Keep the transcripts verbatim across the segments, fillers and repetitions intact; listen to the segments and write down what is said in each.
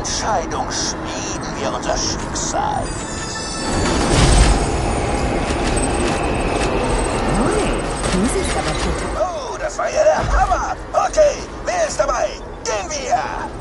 Entscheidung schmieden wir unser Schicksal. Das ist aber total... Oh, das war ja der Hammer. Okay, wer ist dabei? Gehen wir!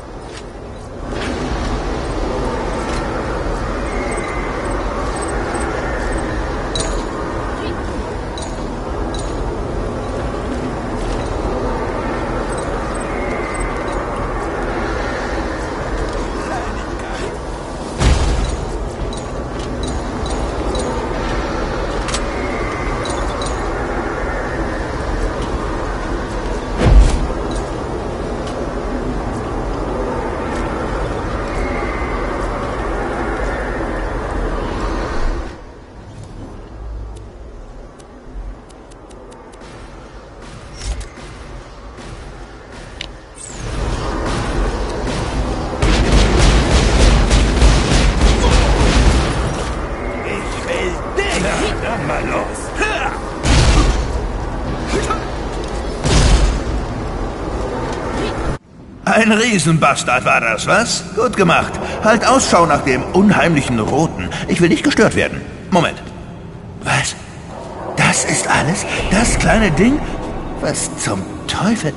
Ein Riesenbastard war das, was? Gut gemacht. Halt Ausschau nach dem unheimlichen Roten. Ich will nicht gestört werden. Moment. Was? Das ist alles? Das kleine Ding? Was zum Teufel?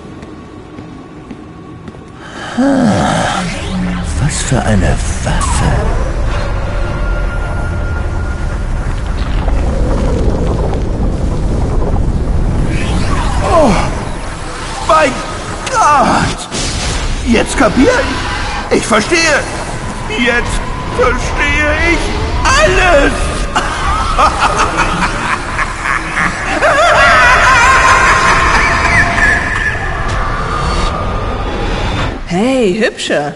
Ah, was für eine Waffe. Oh, mein Gott! Jetzt kapiere ich. Ich verstehe. Jetzt verstehe ich alles. Hey, Hübsche.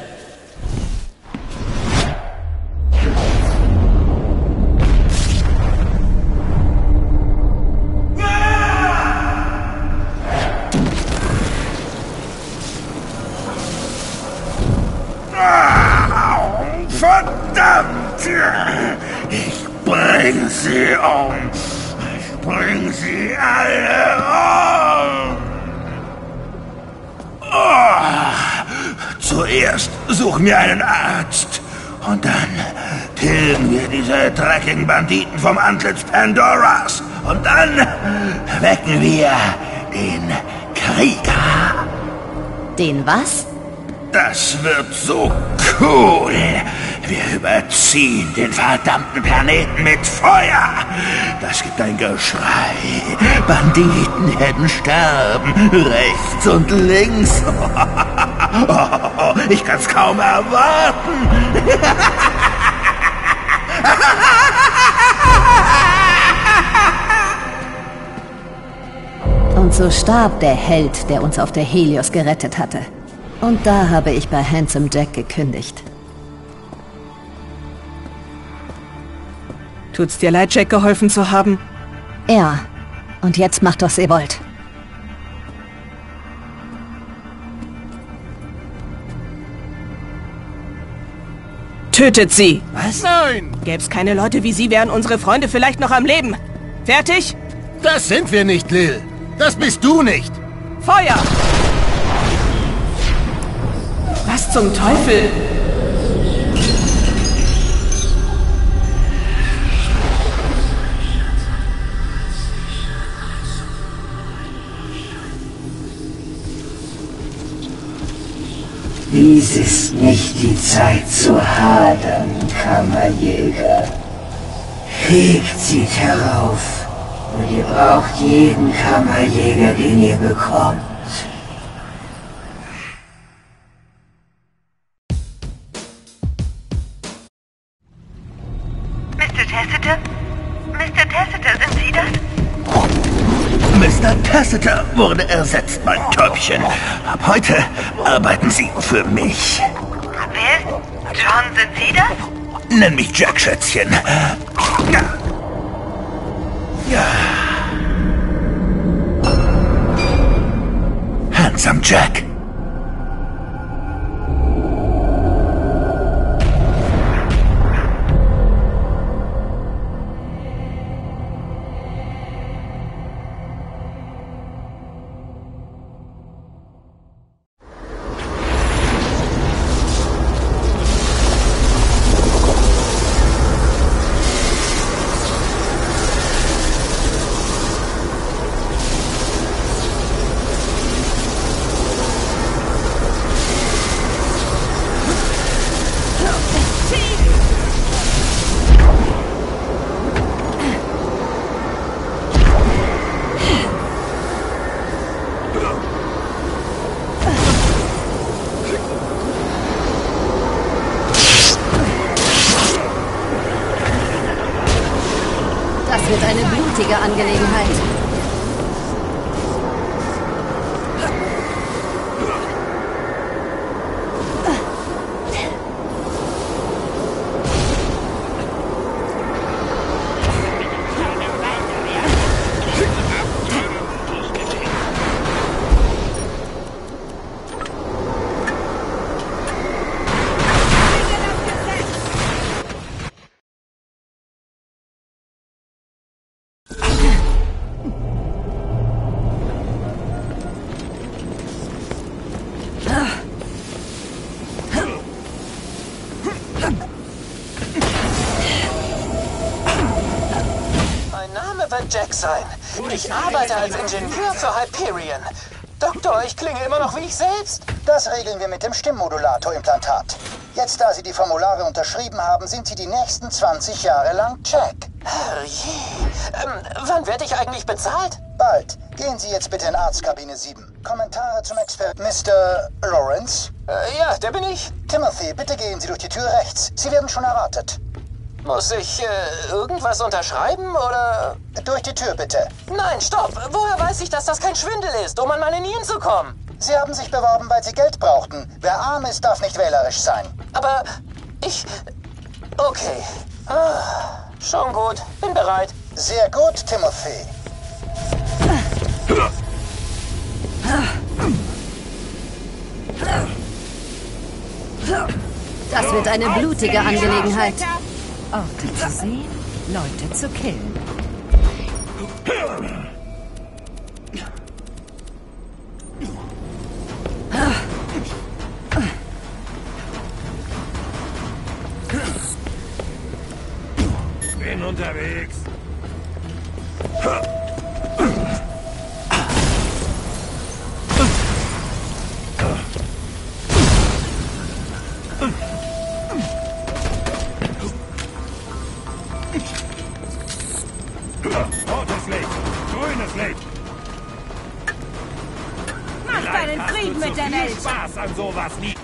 Verdammt! Ich bring sie um! Ich bring sie alle um! Oh. Zuerst such mir einen Arzt und dann tilgen wir diese dreckigen Banditen vom Antlitz Pandoras und dann wecken wir den Krieger. Den was? Das wird so cool. Wir überziehen den verdammten Planeten mit Feuer. Das gibt ein Geschrei. Banditenherden sterben. Rechts und links. Ich kann's kaum erwarten. Und so starb der Held, der uns auf der Helios gerettet hatte. Und da habe ich bei Handsome Jack gekündigt. Tut's dir leid, Jack geholfen zu haben? Ja. Und jetzt macht, was ihr wollt. Tötet sie! Was? Nein! Gäb's keine Leute wie sie, wären unsere Freunde vielleicht noch am Leben. Fertig? Das sind wir nicht, Lil. Das bist du nicht. Feuer! Was zum Teufel? Dies ist nicht die Zeit zu hadern, Kammerjäger. Fegt sie herauf und ihr braucht jeden Kammerjäger, den ihr bekommt. Mister Tassiter? Mister Tassiter, sind Sie das? Mister Tassiter wurde ersetzt, mein Täubchen. Ab heute arbeiten Sie für mich. Wer ist? John, sind Sie das? Nenn mich Jack, Schätzchen. Ja. Ja. Handsome Jack. blutige Angelegenheit. Jack sein. Ich arbeite als Ingenieur für Hyperion. Doktor, ich klinge immer noch wie ich selbst. Das regeln wir mit dem Stimmmodulator-Implantat. Jetzt, da Sie die Formulare unterschrieben haben, sind Sie die nächsten zwanzig Jahre lang Jack. Herrje. Ähm, wann werde ich eigentlich bezahlt? Bald. Gehen Sie jetzt bitte in Arztkabine sieben. Kommentare zum Expert... Mister Lawrence? Äh, ja, der bin ich. Timothy, bitte gehen Sie durch die Tür rechts. Sie werden schon erwartet. Muss ich äh, irgendwas unterschreiben, oder? Durch die Tür, bitte. Nein, stopp! Woher weiß ich, dass das kein Schwindel ist, um an meine Nieren zu kommen? Sie haben sich beworben, weil Sie Geld brauchten. Wer arm ist, darf nicht wählerisch sein. Aber ich... Okay. Ah, schon gut. Bin bereit. Sehr gut, Timothy. Das wird eine blutige Angelegenheit. Orte zu sehen, Leute zu killen. Bin unterwegs. Rotes Licht, grünes Licht. Mach deinen Frieden mit der Welt. Spaß an sowas nie.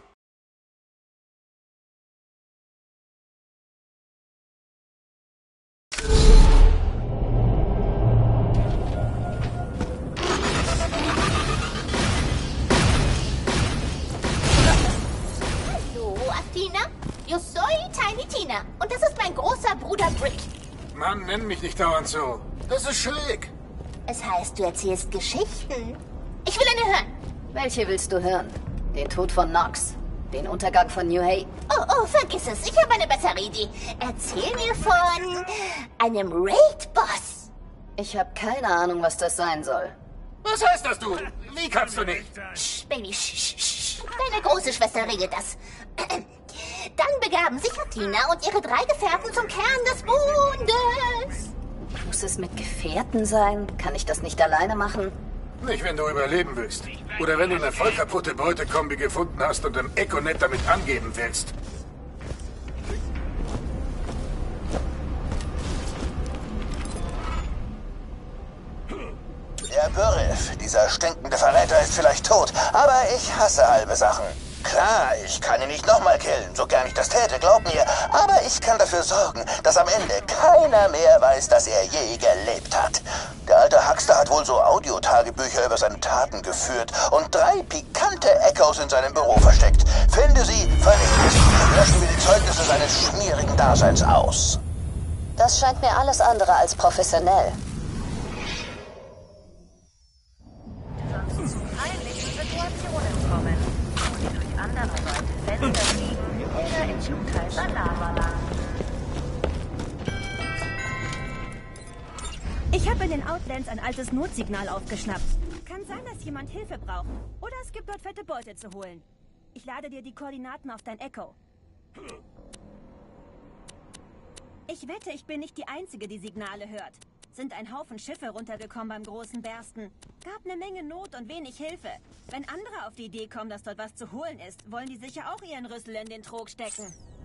Hallo, Athena. Yo soy Tiny Tina. Und das ist mein großer Bruder Brick. Mann, nenn mich nicht dauernd so. Das ist schräg. Es heißt, du erzählst Geschichten. Ich will eine hören. Welche willst du hören? Den Tod von Nox? Den Untergang von New Hay? Oh, oh, vergiss es. Ich habe eine bessere Idee. Erzähl mir von einem Raid-Boss. Ich habe keine Ahnung, was das sein soll. Was heißt das, du? Wie kannst du nicht? Sch, Baby, sch, sch, sch. Deine große Schwester regelt das. Dann begaben sich Athena und ihre drei Gefährten zum Kern des Mondes. Muss es mit Gefährten sein? Kann ich das nicht alleine machen? Nicht, wenn du überleben willst. Oder wenn du eine voll kaputte Beutekombi gefunden hast und im Econet damit angeben willst. Der Bürif, dieser stinkende Verräter, ist vielleicht tot, aber ich hasse halbe Sachen. Klar, ich kann ihn nicht nochmal killen, so gern ich das täte, glaub mir. Aber ich kann dafür sorgen, dass am Ende keiner mehr weiß, dass er je gelebt hat. Der alte Huckster hat wohl so Audiotagebücher über seine Taten geführt und drei pikante Echos in seinem Büro versteckt. Finde sie, vernichte sie. Löschen wir die Zeugnisse seines schmierigen Daseins aus. Das scheint mir alles andere als professionell. Situationen kommen, wo sie durch andere Leute Fenster fliegen oder in Schubheißer Lava. Ich habe in den Outlands ein altes Notsignal aufgeschnappt. Kann sein, dass jemand Hilfe braucht. Oder es gibt dort fette Beute zu holen. Ich lade dir die Koordinaten auf dein Echo. Ich wette, ich bin nicht die Einzige, die Signale hört. Sind ein Haufen Schiffe runtergekommen beim großen Bersten. Gab eine Menge Not und wenig Hilfe. Wenn andere auf die Idee kommen, dass dort was zu holen ist, wollen die sicher auch ihren Rüssel in den Trog stecken.